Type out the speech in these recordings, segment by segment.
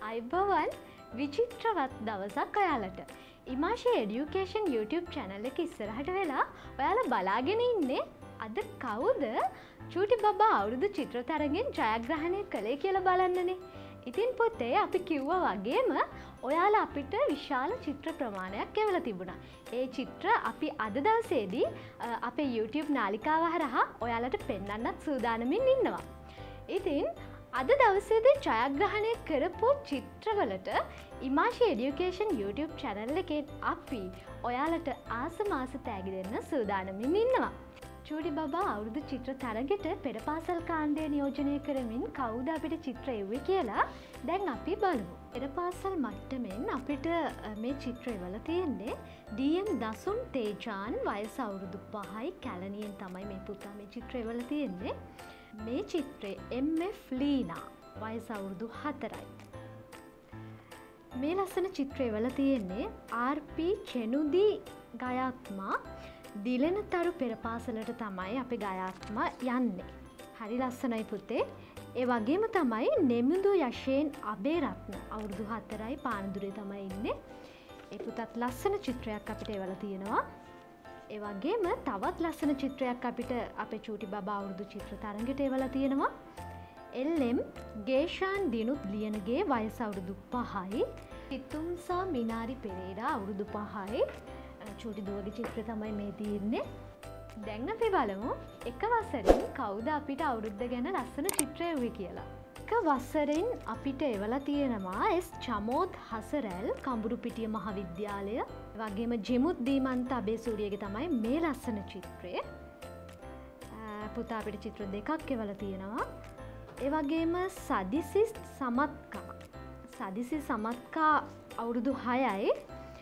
අයිබෝවන් විචිත්‍රවත් දවසක් ඔයාලට. ඉමාෂී එඩියුකේෂන් YouTube channel එක ඉස්සරහට වෙලා ඔයාලා බලාගෙන ඉන්නේ අද කවුද චූටි බබා අවුරුදු චිත්‍ර තරගෙන් ජයග්‍රහණය කළේ කියලා බලන්නනේ. ඉතින් පුතේ අපි කිව්වා වගේම ඔයාලා අපිට විශාල චිත්‍ර ප්‍රමාණයක් එවලා තිබුණා. ඒ චිත්‍ර අපි අද දවසේදී අපේ YouTube නාලිකාව හරහා ඔයාලට පෙන්වන්නත් සූදානමින් ඉන්නවා. ඉතින් අද දවසේදී ජයග්‍රහණය කරපු චිත්‍රවලට ඉමාෂී එඩියුකේෂන් YouTube channel එකෙන් අපි ඔයාලට ආසමාස තෑගි දෙන්න සූදානමින් ඉන්නවා. චූටි බබා අවුරුදු චිත්‍ර තරගෙට පෙරපාසල් කාණ්ඩය නියෝජනය කරමින් කවුද අපිට චිත්‍ර එව්වේ කියලා දැන් අපි බලමු. පෙරපාසල් මට්ටමින් අපිට මේ චිත්‍ර එවලා තියෙන්නේ DM දසුන් තේජාන් වයස අවුරුදු 5යි කැලණියෙන් තමයි මේ පුතා මේ චිත්‍ර එවලා තියෙන්නේ. මේ චිත්‍රේ MF ලීනා වයස අවුරුදු 4යි. මේ ලස්සන චිත්‍රය එවලා තියෙන්නේ RP චෙනුදි ගයාත්මා දිලෙනතරු පෙරපාසලට තමයි අපි ගයාත්මා යන්නේ. හරි ලස්සනයි පුතේ. ඒ වගේම තමයි නෙමුදු යශේන් අබේරත්න අවුරුදු 4යි පානදුරේ තමයි ඉන්නේ. ඒ පුතත් ලස්සන චිත්‍රයක් අපිට එවලා තියෙනවා. ඒ වගේම තවත් ලස්සන චිත්‍රයක් අපිට අපේ චූටි බබා අවුරුදු චිත්‍ර තරඟයට එවලා තියෙනවා. LM ගේෂාන් දිනුත් ලියනගේ වයස අවුරුදු 5යි. සිතුම්සා මිනාරි පෙරේරා අවුරුදු 5යි. චූටි දුවගේ චිත්‍රය තමයි මේ තියෙන්නේ. දැන් අපි බලමු එක වසරෙන් කවුද අපිට අවුරුද්ද ගැන ලස්සන චිත්‍රය එව්වේ කියලා. එක වසරෙන් අපිට එවලා තියෙනවා S චමෝද් හසරැල් කඹුරුපිටිය මහාවිද්‍යාලය. වගේම ජෙමුත් දීමන්ත අබේසූරියගේ තමයි මේ ලස්සන චිත්‍රය. පුතා අපිට චිත්‍ර දෙකක් එවලා තියෙනවා. ඒ වගේම සදිසි සමත්කා අවුරුදු 6යි.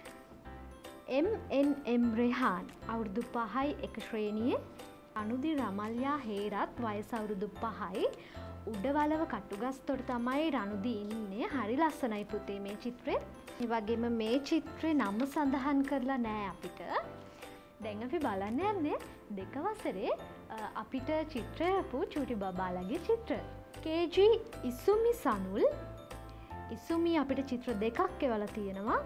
MNM රෙහාන් අවුරුදු 5යි එක ශ්‍රේණියේ. අනුදි රමල්යා හේරත් වයස අවුරුදු 5යි. උඩවලව කටුගස්තොට තමයි රණුදි ඉන්නේ. හරි ලස්සනයි පුතේ මේ චිත්‍රය. ඒ වගේම මේ චිත්‍රේ නම සඳහන් කරලා නෑ අපිට. දැන් අපි බලන්න යන්නේ දෙක වසරේ අපිට චිත්‍රයපු චූටි බබාලගේ චිත්‍ර. KG ඉසුමි සනුල් ඉසුමි අපිට චිත්‍ර දෙකක් එවලා තියෙනවා.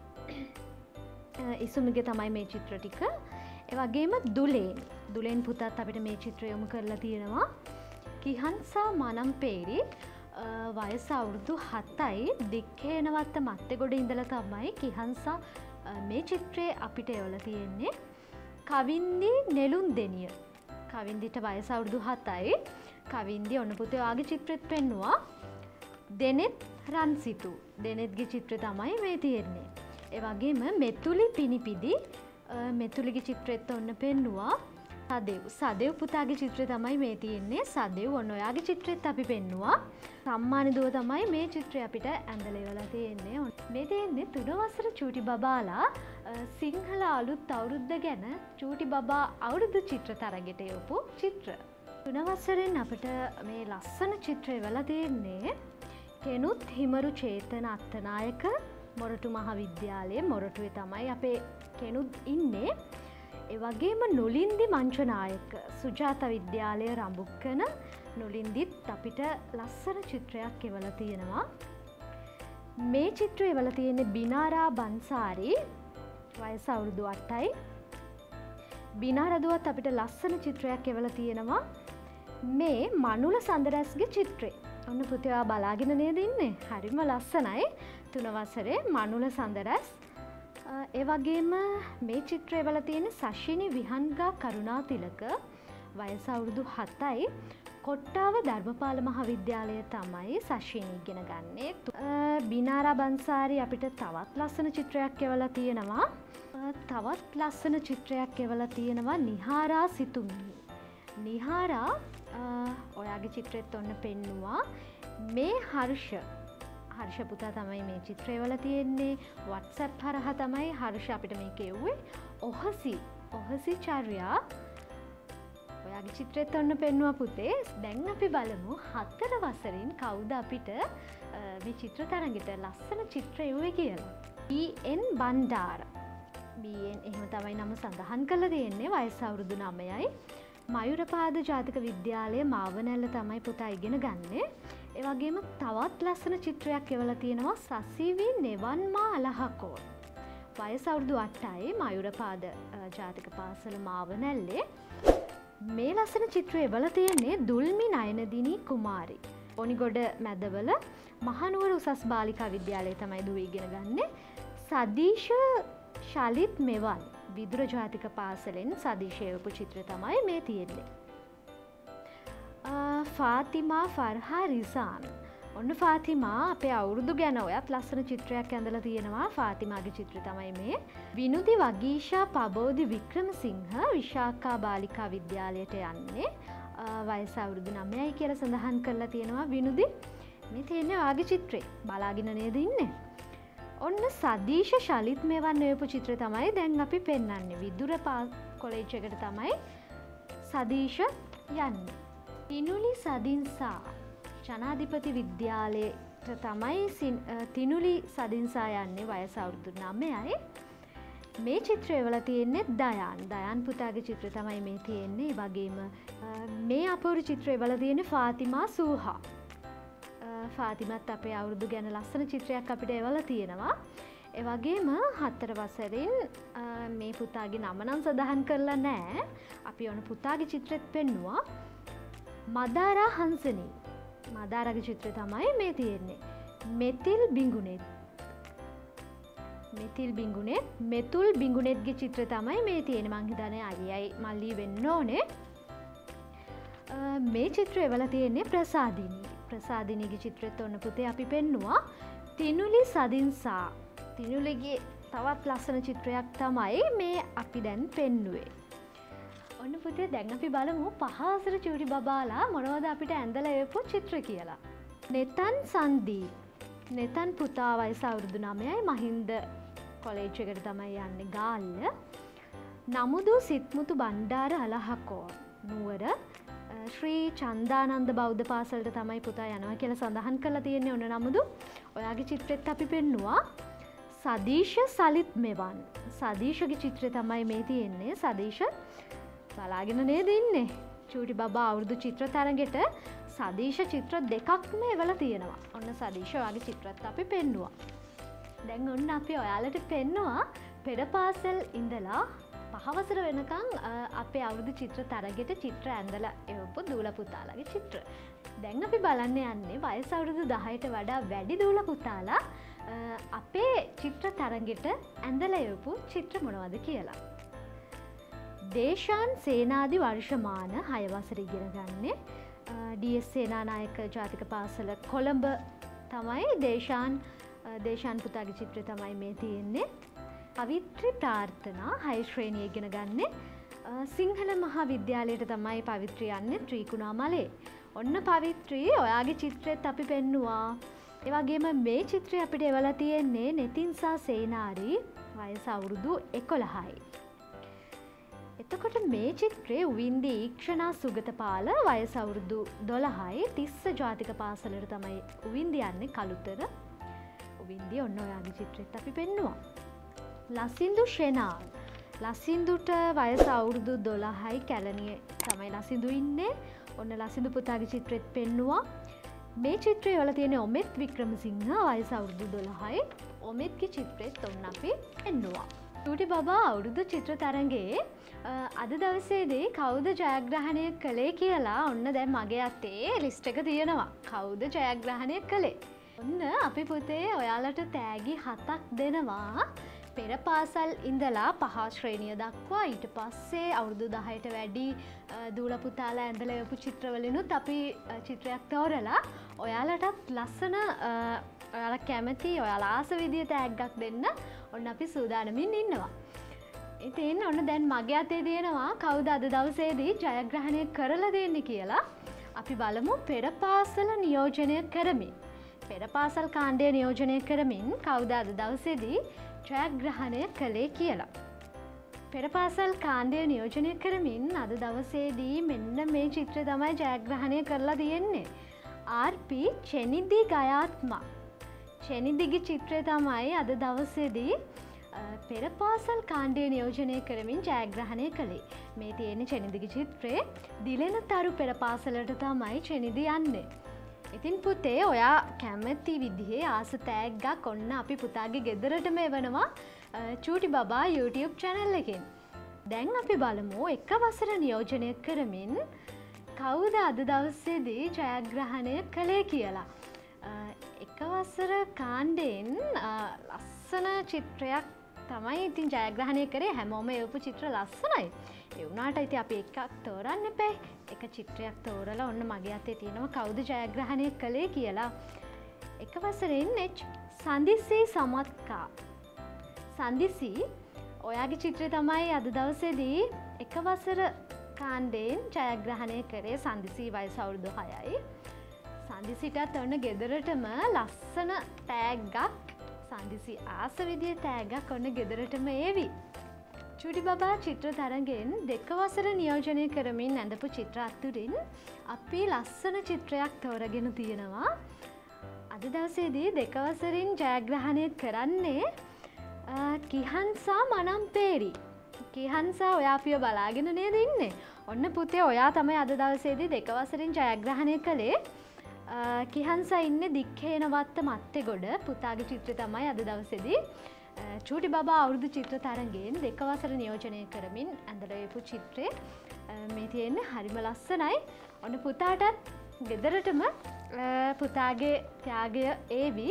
ඉසුමිගේ තමයි මේ චිත්‍ර ටික. ඒ වගේම දුලෙන් පුතත් අපිට මේ චිත්‍රය යොමු කරලා තියෙනවා. කිහන්සා මනම්පේරි වයස අවුරුදු 7යි. දික්කේනවත්ත මත්තගොඩ ඉඳලා තමයි කිහන්සා මේ චිත්‍රය අපිට එවලා තියෙන්නේ. කවින්දි නෙළුන්දෙනිය කවින්දිට වයස අවුරුදු 7යි. කවින්දි ඔන්න පුතේ ඔයාගේ චිත්‍රෙත් පෙන්නුවා. දෙනෙත් රන්සිතු දෙනෙත්ගේ චිත්‍රය තමයි මේ තියෙන්නේ. ඒ වගේම මෙතුලි පිනිපිදි මෙතුලිගේ චිත්‍රෙත් ඔන්න පෙන්නුවා. සදෙව් පුතාගේ චිත්‍රය තමයි මේ තියෙන්නේ. සදෙව් ඔන්න ඔයාගේ චිත්‍රෙත් අපි පෙන්නුවා. සම්මාන දුව තමයි මේ චිත්‍රය අපිට ඇඳලා ඉවලා තියෙන්නේ. මේ තියෙන්නේ 3 වසර චූටි බබාලා සිංහල අලුත් අවුරුද්ද ගැන චූටි බබා අවුරුදු චිත්‍ර තරගෙට යොපු චිත්‍ර. 3 වසරෙන් අපිට මේ ලස්සන චිත්‍රය ඉවලා තියෙන්නේ කෙනුත් හිමරු චේතන අත්තනායක මොරටු මහාවිද්‍යාලයේ මොරටුවේ තමයි අපේ කෙනුත් ඉන්නේ. ඒ වගේම නුලින්දි මංචනායක සුජාත විද්‍යාලය රඹුක්කන නුලින්දිත් අපිට ලස්සන චිත්‍රයක් එවලා තියෙනවා. මේ චිත්‍රය එවලා තියෙන්නේ බිනාරා බන්සාරි වයස අවුරුදු 8යි. බිනාරා දුවත් අපිට ලස්සන චිත්‍රයක් එවලා තියෙනවා. මේ මනුල සඳරැස්ගේ චිත්‍රය. ඔන්න පුතේ ඔයා බලාගෙන නේද ඉන්නේ? හරිම ලස්සනයි. 3 වසරේ මනුල සඳරැස්. ඒ වගේම මේ චිත්‍රය එවලා තියෙන්නේ සශිනි විහංගා කරුණාතිලක වයස අවුරුදු 7යි. කොට්ටාව ධර්මපාල මහාවිද්‍යාලය තමයි සශිනි ඉගෙන ගන්නේ. බිනාරා බන්සාරි අපිට තවත් ලස්සන චිත්‍රයක් එවලා තියෙනවා. තවත් ලස්සන චිත්‍රයක් එවලා තියෙනවා නිහාරා සිතුමි. නිහාරා ඔයාගේ චිත්‍රෙත් ඔන්න පෙන්නුවා. මේ හර්ෂ පුතා තමයි මේ චිත්‍රය එවලා තියෙන්නේ. WhatsApp හරහා තමයි හර්ෂ අපිට මේක එව්වේ. ඔහසි චර්යා ඔයාගේ චිත්‍රෙත් ඔන්න පෙන්නුවා පුතේ. දැන් අපි බලමු 4 වසරින් කවුද අපිට මේ චිත්‍ර තරගෙට ලස්සන චිත්‍ර එව්වේ කියලා. BN බණ්ඩාර. BN එහෙම තමයි නම සඳහන් කරලා තියෙන්නේ. වයස අවුරුදු 9යි. මයුරපාද ජාතික විද්‍යාලයේ මාවනැල්ල තමයි පුතා ඉගෙන ගන්නේ. ඒ වගේම තවත් ලස්සන චිත්‍රයක් එවලා තියෙනවා සසිවි නෙවන්මා අලහකෝන්. වයස අවුරුදු 8යි මයුරපාද ජාතික පාසල මාවනැල්ලේ. මේ ලස්සන චිත්‍රය එවලා තියෙන්නේ දුල්මි නයනදිනී කුමාරි. ඔනිගොඩ මැදවල මහනුවර උසස් බාලිකා විද්‍යාලයේ තමයි දුව ඉගෙන ගන්නෙ. සදීෂ ශලිත් මෙවන් විදුර ජාතික පාසලෙන් සදීෂ එවපු චිත්‍ර තමයි මේ තියෙන්නේ. ෆාතිමා ෆර්හා රිසාන්. ඔන්න ෆාතිමා අපේ අවුරුදු ගැන ඔයත් ලස්සන චිත්‍රයක් ඇඳලා තියෙනවා. ෆාතිමාගේ චිත්‍රය තමයි මේ. විනුදි වගීෂා පබෝධි වික්‍රමසිංහ විශාඛා බාලිකා විද්‍යාලයට යන්නේ. වයස අවුරුදු 9යි කියලා සඳහන් කරලා තියෙනවා විනුදි. මේ තියෙන්නේ ඔයාගේ චිත්‍රේ. බලාගෙන නේද ඉන්නේ? ඔන්න සදීෂ ශලිත් මෙවන් එවපු චිත්‍රය තමයි දැන් අපි පෙන්වන්නේ. විදුර කොලෙජ් එකට තමයි සදීෂ යන්නේ. තිනුලි සදින්සා ජනාධිපති විද්‍යාලයට තමයි තිනුලි සදින්සා යන්නේ. වයස අවුරුදු 9යි. මේ චිත්‍රය එවලා තියෙන්නේ දයාන් පුතාගේ චිත්‍රය තමයි මේ තියෙන්නේ. ඒ වගේම මේ අපූර්ව චිත්‍රය එවලා තියෙන්නේ ෆාතිමා සූහා. ෆාතිමත් අපේ අවුරුදු ගැන ලස්සන චිත්‍රයක් අපිට එවලා තියෙනවා. ඒ වගේම 4 වසරින් මේ පුතාගේ නම නම් සඳහන් කරලා නැහැ. අපි ඔන්න පුතාගේ චිත්‍රෙත් පෙන්නුවා. මදාරා හංසනී. මදාරාගේ චිත්‍රය තමයි මේ තියෙන්නේ. මෙතිල් බිඟුනෙත්ගේ චිත්‍රය තමයි මේ තියෙන්නේ. මං හිතන්නේ අයියයි මල්ලි වෙන්න ඕනේ. මේ චිත්‍රය එවලා තියෙන්නේ ප්‍රසාදිනීගේ චිත්‍රෙත් ඔන්න පුතේ අපි පෙන්නුවා. තිනුලි සදින්සා. තිනුලිගේ තවත් ලස්සන චිත්‍රයක් තමයි මේ අපි දැන් පෙන්නුවේ. ඔන්න පුතේ දැන් අපි බලමු 5 වසර චූටි බබාලා මොනවද අපිට ඇඳලා එවපු චිත්‍ර කියලා. නෙතන් සන්දීප්. නෙතන් පුතා වයස අවුරුදු 9යි මහින්ද කොලෙජ් එකට තමයි යන්නේ ගාල්ල. නමුදු සිත්මුතු බණ්ඩාර අලහකෝ නුවර ශ්‍රී චන්දානන්ද බෞද්ධ පාසලට තමයි පුතා යනවා කියලා සඳහන් කරලා තියෙන්නේ. ඔන්න නමුදු ඔයාගේ චිත්‍රෙත් අපි පෙන්නුවා. සදීෂ සලිත් මෙවන්. සදීෂගේ චිත්‍රය තමයි මේ තියෙන්නේ. සදීෂ බලාගෙන නේද ඉන්නේ? චූටි බබා අවුරුදු චිත්‍ර තරගෙට සදීෂ චිත්‍ර දෙකක්ම එවලා තියෙනවා. ඔන්න සදීෂ ඔයාගේ චිත්‍රත් අපි පෙන්නුවා. දැන් ඔන්න අපි ඔයාලට පෙන්නවා පෙර පාසල් ඉඳලා 5 වසර වෙනකන් අපේ අවුරුදු චිත්‍ර තරගෙට චිත්‍ර ඇඳලා එවපු දූල පුතාලාගේ චිත්‍ර. දැන් අපි බලන්න යන්නේ වයස අවුරුදු 10ට වඩා වැඩි දූල පුතාලා අපේ චිත්‍ර තරගෙට ඇඳලා එවපු චිත්‍ර මොනවද කියලා. දේශාන් සේනාදි වර්ෂමාන 6 වසර ඉගෙන ගන්නේ ඩී.එස්. සේනානායක ජාතික පාසල කොළඹ තමයි. දේශාන් පුතාගේ චිත්‍රය තමයි මේ තියෙන්නේ. පවිත්‍රි ප්‍රාර්ථනා 6 ශ්‍රේණිය ඉගෙන ගන්නේ සිංහල මහා විද්‍යාලයට තමයි පවිත්‍රි යන්නේ ත්‍රිකුණාමලේ. ඔන්න පවිත්‍රි ඔයාගේ චිත්‍රෙත් අපි පෙන්නුවා. ඒ වගේම මේ චිත්‍රය අපිට එවලා තියෙන්නේ නෙතින්සා සේනාරි වයස අවුරුදු 11යි. එතකොට මේ චිත්‍රයේ උවින්දි ඊක්ෂණා සුගතපාල වයස අවුරුදු 12යි. තිස්ස ජාතික පාසලට තමයි උවින්දි යන්නේ කළුතර. උවින්දි ඔන්න ඔයාගේ චිත්‍රෙත් අපි පෙන්නුවා. ලසින්දු ෂෙනාල්. ලසින්දුට වයස අවුරුදු 12යි. කැලණියේ තමයි ලසින්දු ඉන්නේ. ඔන්න ලසින්දු පුතාගේ චිත්‍රෙත් පෙන්නුවා. මේ චිත්‍රය වල තියෙන ඔමෙත් වික්‍රමසිංහ වයස අවුරුදු 12යි. ඔමෙත්ගේ චිත්‍රෙත් ඔන්න අපි පෙන්නුවා. චූටි බබා අවුරුදු චිත්‍ර තරඟයේ අද දවසේදී කවුද ජයග්‍රහණය කළේ කියලා ඔන්න දැන් මගේ අතේ ලිස්ට් එක තියෙනවා. කවුද ජයග්‍රහණය කළේ? ඔන්න අපි පුතේ ඔයාලට තෑගි 7ක් දෙනවා. පෙර පාසල් ඉඳලා 5 ශ්‍රේණිය දක්වා ඊට පස්සේ අවුරුදු 10ට වැඩි දූල පුතාලා ඇඳලා එවපු චිත්‍රවලිනුත් අපි චිත්‍රයක් තෝරලා ඔයාලටත් ලස්සන ඔයාලා කැමති ඔයාලා ආස විදියට තෑග්ගක් දෙන්න ඔන්න අපි සූදානමින් ඉන්නවා. ඉතින් ඔන්න දැන් මගේ අතේ තියෙනවා කවුද අද දවසේදී ජයග්‍රහණය කරලා දෙන්නේ කියලා. අපි බලමු පෙර පාසල නියෝජනය කරමින් පෙර පාසල් කාණ්ඩය නියෝජනය කරමින් කවුද අද දවසේදී ජයග්‍රහණය කළේ කියලා. පෙර පාසල් කාණ්ඩය නියෝජනය කරමින් අද දවසේදී මෙන්න මේ චිත්‍රය තමයි ජයග්‍රහණය කරලා තියෙන්නේ. ආර්.පී. චෙනිදි ගයාත්මා. චෙනිදිගේ චිත්‍රය තමයි අද දවසේදී පෙර පාසල් කාණ්ඩය නියෝජනය කරමින් ජයග්‍රහණය කළේ. මේ තියෙන චෙනිදිගේ චිත්‍රේ දිලෙනතරු පෙර පාසලට තමයි චෙනිදි යන්නේ. ඉතින් පුතේ ඔයා කැමති විදිහේ ආස තෑග්ගක් ඔන්න අපි පුතාගේ ගෙදරටම එවනවා චූටි බබා YouTube channel එකෙන්. දැන් අපි බලමු එක වසර නියෝජනය කරමින් කවුද අද දවසේදී ජයග්‍රහණය කළේ කියලා. එක වසර කාණ්ඩයෙන් ලස්සන චිත්‍රයක් තමයි ඉතින් ජයග්‍රහණය කරේ. හැමෝම එවපු චිත්‍ර ලස්සනයි. ඒ වුණාට ඉතින් අපි එකක් තෝරන්න එපා. එක චිත්‍රයක් තෝරලා ඔන්න මගේ අතේ තියෙනවා කවුද ජයග්‍රහණය කළේ කියලා. එක වසරෙන් සන්දිසි සමත්කා. සන්දිසි ඔයාගේ චිත්‍රය තමයි අද දවසේදී එක වසර කාණ්ඩයෙන් ජයග්‍රහණය කරේ. සන්දිසි වයස අවුරුදු 6යි. සන්දිසිටත් ඔන්න ගෙදරටම ලස්සන තෑග්ගක් සන්දිසි ආස විදිය තෑග්ගක් ඔන්න ගෙදරටම ඒවි. චූටි බබා චිත්‍ර තරගෙන් දෙක වසර නියෝජනය කරමින් ඇඳපු චිත්‍ර අතුරින් අපි ලස්සන චිත්‍රයක් තෝරගෙන තියෙනවා. අද දවසේදී දෙක වසරින් ජයග්‍රහණය කරන්නේ කිහන්සා මනම්පේරි. කිහන්සා ඔයා අපිව බලාගෙන නේද ඉන්නේ? ඔන්න පුතේ ඔයා තමයි අද දවසේදී දෙක වසරින් ජයග්‍රහණය කළේ. කිහන්සා ඉන්නේ දික්හේනවත්ත මත්තෙගොඩ. පුතාගේ චිත්‍රය තමයි අද දවසේදී චූටි බබා අවුරුදු චිත්‍ර තරගෙන් දෙක වසර නියෝජනය කරමින් ඇඳලා යපු චිත්‍රය මේ තියෙන්නේ හරිම ලස්සනයි. ඔන්න පුතාටත් ගෙදරටම පුතාගේ ත්‍යාගය ඒවි.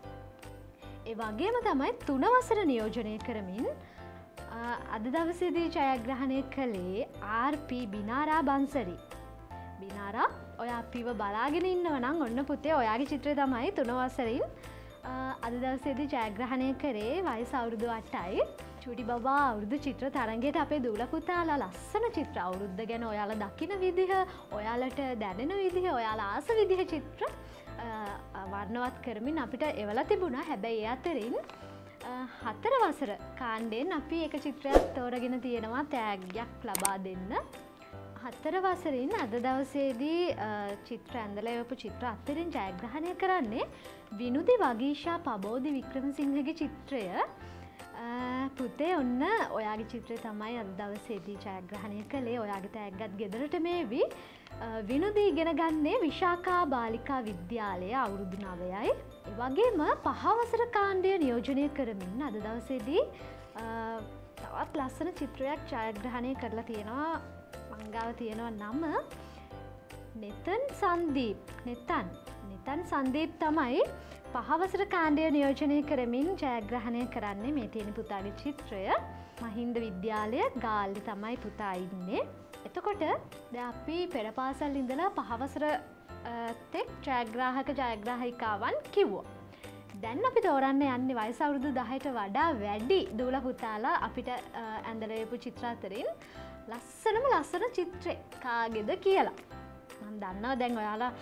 ඒ වගේම තමයි 3 වසර නියෝජනය කරමින් අද දවසේදී ජයග්‍රහණය කළේ ආර්.පී. බිනාරා බන්සරි. බිනාරා ඔයා අපිව බලාගෙන ඉන්නව නම් ඔන්න පුතේ ඔයාගේ චිත්‍රය තමයි 3 වසරින් අද දවසේදී ජයග්‍රහණය කරේ. වයස අවුරුදු 8යි. චූටි බබා අවුරුදු චිත්‍ර තරගයට අපේ දූල පුතාලා ලස්සන චිත්‍ර අවුරුද්ද ගැන ඔයාලා දකින විදිහ, ඔයාලට දැනෙන විදිහ, ඔයාලා ආස විදිහ චිත්‍ර වර්ණවත් කරමින් අපිට එවලා තිබුණා. හැබැයි ඒ අතරින් 4 වසර කාණ්ඩයෙන් අපි එක චිත්‍රයක් තෝරගෙන තියෙනවා තෑග්ගයක් ලබා දෙන්න. 4 වසරින් අද දවසේදී චිත්‍ර ඇඳලා යවපු චිත්‍ර අතරින් ජයග්‍රහණය කරන්නේ විනුදි වගීෂා පබෝදි වික්‍රමසිංහගේ චිත්‍රය. පුතේ ඔන්න ඔයාගේ චිත්‍රය තමයි අද දවසේදී ජයග්‍රහණය කළේ. ඔයාගේ තෑග්ගත් ගෙදරට මේවි. විනුදි ඉගෙන ගන්නේ විශාකා බාලිකා විද්‍යාලය අවුරුදු 9යි. ඒ වගේම 5 වසර කාණ්ඩය නියෝජනය කරමින් අද දවසේදී තවත් ලස්සන චිත්‍රයක් ජයග්‍රහණය කරලා තියෙනවා. මංගාව තියෙනවා නම නෙතන් සන්දීප්. නෙතන් සන්දීප් තමයි 5 වසර කාණ්ඩය නියෝජනය කරමින් ජයග්‍රහණය කරන්නේ. මේ තියෙන පුතාගේ චිත්‍රය. මහින්ද විද්‍යාලය ගාල්ලි තමයි පුතා ඉන්නේ. එතකොට දැන් අපි පෙර පාසල් ඉඳලා 5 වසර තෙක් ජයග්‍රාහිකාවන් කිව්වා. දැන් අපි තෝරන්න යන්නේ වයස අවුරුදු 10ට වඩා වැඩි දූල පුතාලා අපිට ඇඳලා යපු චිත්‍ර අතරින් ලස්සනම ලස්සන චිත්‍රේ කාගේද කියලා. මම දන්නවා දැන් ඔයාලා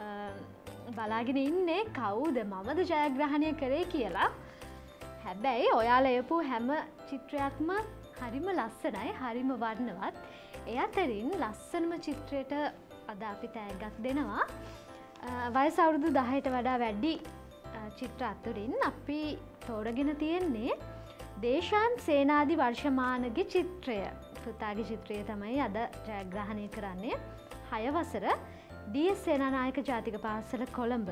බලාගෙන ඉන්නේ කවුද මමද ජයග්‍රහණය කරේ කියලා. හැබැයි ඔයාලා එපු හැම චිත්‍රයක්ම හරිම ලස්සනයි, හරිම වර්ණවත්. ඒ අතරින් ලස්සනම චිත්‍රයට අද අපි තෑග්ගක් දෙනවා. වයස අවුරුදු 10ට වඩා වැඩි චිත්‍ර අතුරින් අපි තෝරගෙන තියෙන්නේ දේශාන් සේනාධි වර්ෂමානගේ චිත්‍රය. පුතාගේ චිත්‍රය තමයි අද ජයග්‍රහණය කරන්නේ. 6 වසර ඩී.එස්. සේනානායක ජාතික පාසල කොළඹ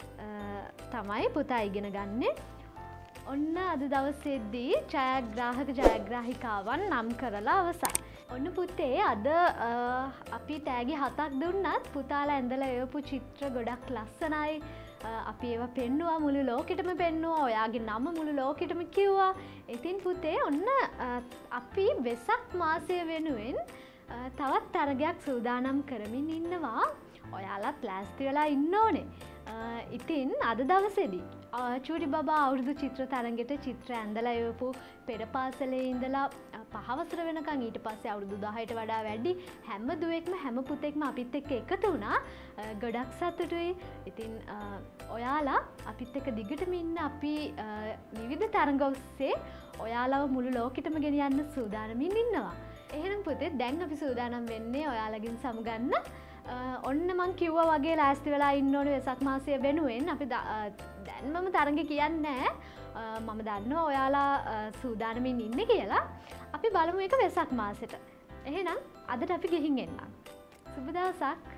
තමයි පුතා ඉගෙන ගන්නේ. ඔන්න අද දවසේදී ජයග්‍රාහිකාවන් නම් කරලා අවසන්. ඔන්න පුතේ අද අපි තෑගි 7ක් දුන්නත් පුතාලා ඇඳලා එවපු චිත්‍ර ගොඩක් ලස්සනයි. අපි ඒවා පෙන්නුවා, මුළු ලෝකෙටම පෙන්නුවා. ඔයාගේ නම මුළු ලෝකෙටම කිව්වා. ඉතින් පුතේ ඔන්න අපි වෙසක් මාසය වෙනුවෙන් තවත් තරගයක් සූදානම් කරමින් ඉන්නවා. ඔයාලත් ලෑස්ති වෙලා ඉන්න ඕනේ. ඉතින් අද දවසේදී චූටි බබා අවුරුදු චිත්‍ර තරගෙට චිත්‍ර ඇඳලා එවපු පෙර පාසලේ ඉඳලා 5 වසර වෙනකන් ඊට පස්සේ අවුරුදු 10ට වඩා වැඩි හැම දුවෙක්ම හැම පුතෙක්ම අපිත් එක්ක එකතු වුණා. ගොඩක් සතුටුයි. ඉතින් ඔයාලා අපිත් එක්ක දිගටම ඉන්න අපි විවිධ තරඟ ඔස්සේ ඔයාලව මුළු ලෝකෙටම ගෙනියන්න සූදානමින් ඉන්නවා. එහෙනම් පුතේ දැන් අපි සූදානම් වෙන්නේ ඔයාලගෙන් සමුගන්න. ඔන්න මං කිව්වා වගේ ලෑස්ති වෙලා ඉන්න ඕනේ වෙසක් මාසය වෙනුවෙන්. අපි දැන්මම තරඟ කියන්නේ මම දන්නවා ඔයාලා සූදානමින් ඉන්නේ කියලා. අපි බලමු එක වෙසක් මාසෙට. එහෙනම් අදට අපි ගිහින් එන්නම්. සුබ දවසක්.